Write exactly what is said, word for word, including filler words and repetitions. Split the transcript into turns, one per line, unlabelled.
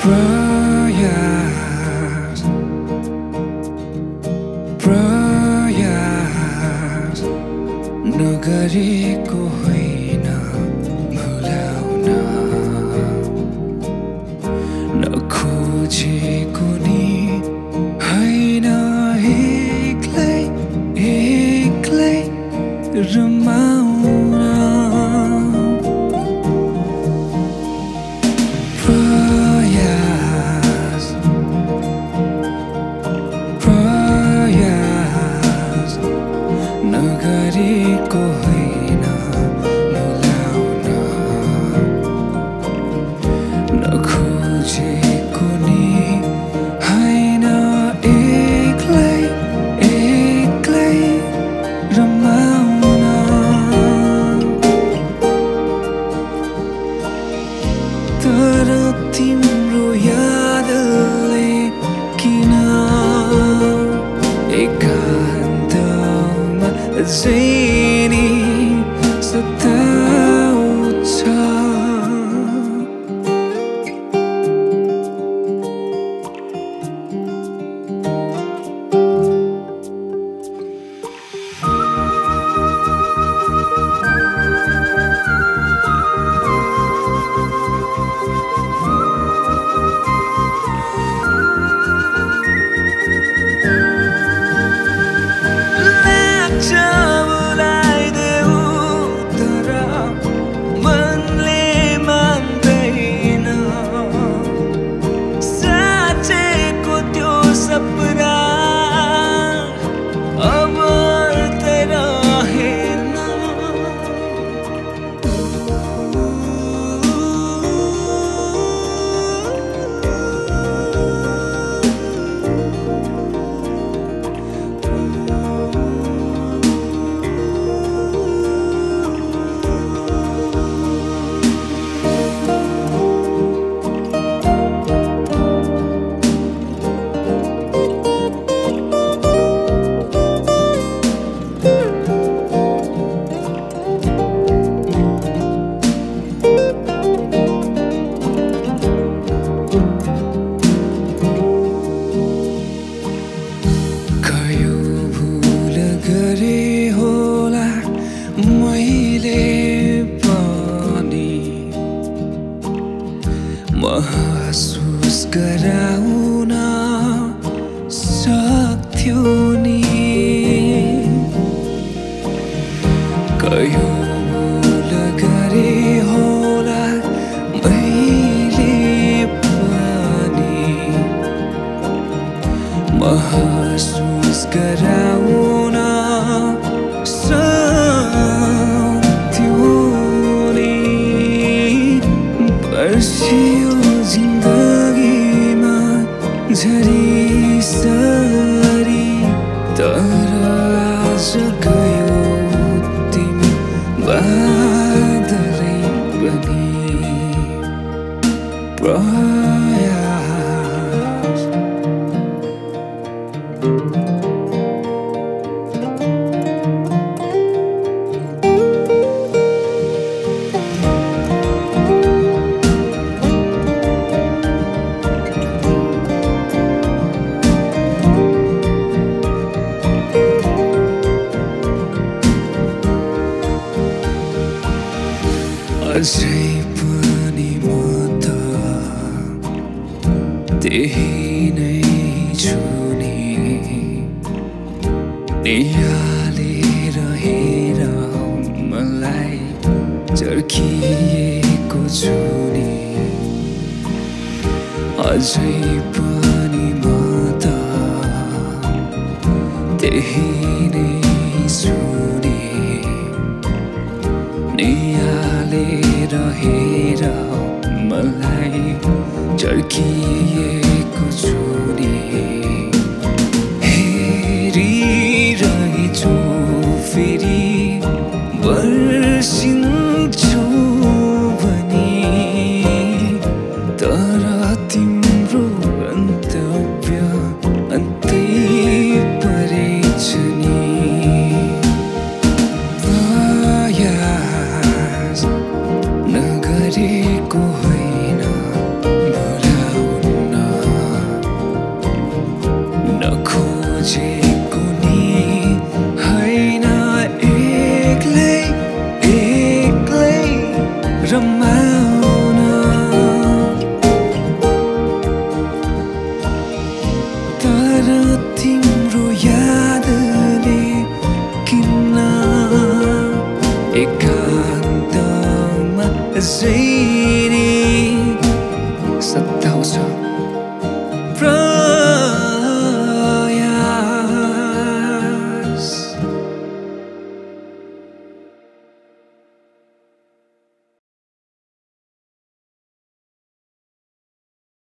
प्रयास प्रयास नगरेको होइन भुलाउन, नखोजेको नि होइन एक्लै एक्लै रमाउन। प्रयास प्रयास नगरेको होइन भुलाउन, नखोजेको नि होइन एक्लै एक्लै रमाउन। तर तिम्रो यादले किन एकान्तमा अझै नि सताउँछ। महसुस गराउन सक्थ्यो नि कयो भुल गरे होला मैले पनि। महसुस गराउन सक्थ्यो नि पर्सियो जिन्दगीमा झरीसरी। तर आज गयो तिमी बादलै बनी। प्रयास अझै पनि म त त्यही नै छु नि। निहालेर हेर मलाई चर्किएको छु नि। अझै पनि म त त्यही नै छु नि। निहालेर हेर मलाई चर्किएको छु नि। हेरिरहेछु फेरि बर्सिन्छौ भनी। तर तिम्रो गन्तव्य अन्तै परेछ नि। प्रयास नगरेको होइन भुलाउन, प्राण